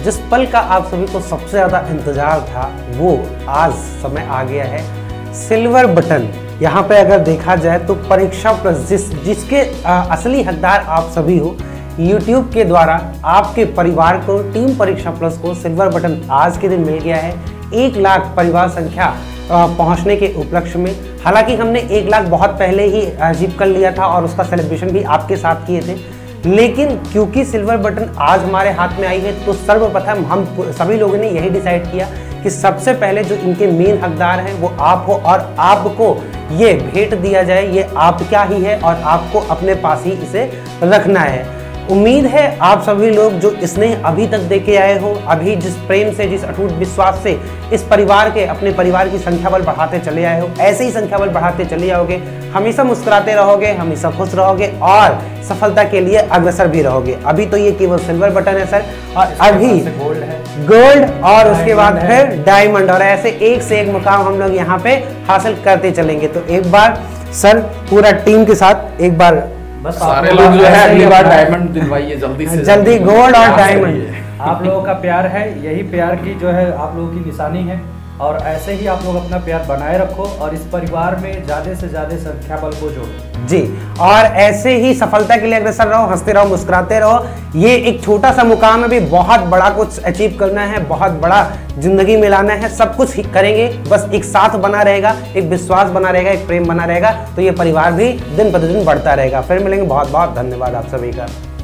जिस पल का आप सभी को सबसे ज़्यादा इंतज़ार था वो आज समय आ गया है। सिल्वर बटन यहाँ पे अगर देखा जाए तो परीक्षा प्लस जिसके असली हकदार आप सभी हो, YouTube के द्वारा आपके परिवार को टीम परीक्षा प्लस को सिल्वर बटन आज के दिन मिल गया है 1 लाख परिवार संख्या पहुंचने के उपलक्ष्य में। हालांकि हमने 1 लाख बहुत पहले ही अचीव कर लिया था और उसका सेलिब्रेशन भी आपके साथ किए थे, लेकिन क्योंकि सिल्वर बटन आज हमारे हाथ में आई है तो सर्वप्रथम हम सभी लोगों ने यही डिसाइड किया कि सबसे पहले जो इनके मेन हकदार हैं वो आप हो और आपको ये भेंट दिया जाए। ये आपका ही है और आपको अपने पास ही इसे रखना है। उम्मीद है आप सभी लोग जो स्नेह अभी तक देके आए हो, अभी जिस प्रेम से, जिस अटूट विश्वास से इस परिवार के, अपने परिवार की संख्या बल बढ़ाते चले आए हो, ऐसे ही संख्या बल बढ़ाते चले जाओगे। हमेशा मुस्कुराते रहोगे, हमेशा खुश रहोगे और सफलता के लिए अग्रसर भी रहोगे। अभी तो ये केवल सिल्वर बटन है सर, और अभी गोल्ड और उसके बाद फिर डायमंड, और ऐसे एक से एक मुकाम हम लोग यहाँ पे हासिल करते चलेंगे। तो एक बार सर पूरा टीम के साथ एक बार बस सारे लोग जो है अगली बार डायमंड दिलवाइए, जल्दी से जल्दी गोल्ड और डायमंड। आप लोगों का प्यार है, यही प्यार की जो है आप लोगों की निशानी है, और ऐसे ही आप लोग अपना प्यार बनाए रखो और इस परिवार में ज्यादा से ज्यादा संख्या बल को जोड़ो जी, और ऐसे ही सफलता के लिए अग्रसर रहो, हंसते रहो, मुस्कुराते रहो। ये एक छोटा सा मुकाम है, भी बहुत बड़ा कुछ अचीव करना है, बहुत बड़ा जिंदगी में लाना है, सब कुछ करेंगे। बस एक साथ बना रहेगा, एक विश्वास बना रहेगा, एक प्रेम बना रहेगा, तो ये परिवार भी दिन प्रतिदिन बढ़ता रहेगा। फिर मिलेंगे, बहुत बहुत धन्यवाद आप सभी का।